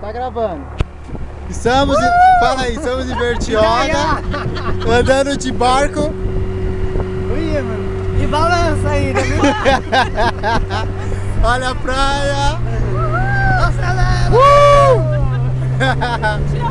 Tá gravando. Estamos em... Fala aí, estamos em Bertioga, andando de barco. Ui, mano. E balança ainda, viu? Olha a praia. Nossa, galera!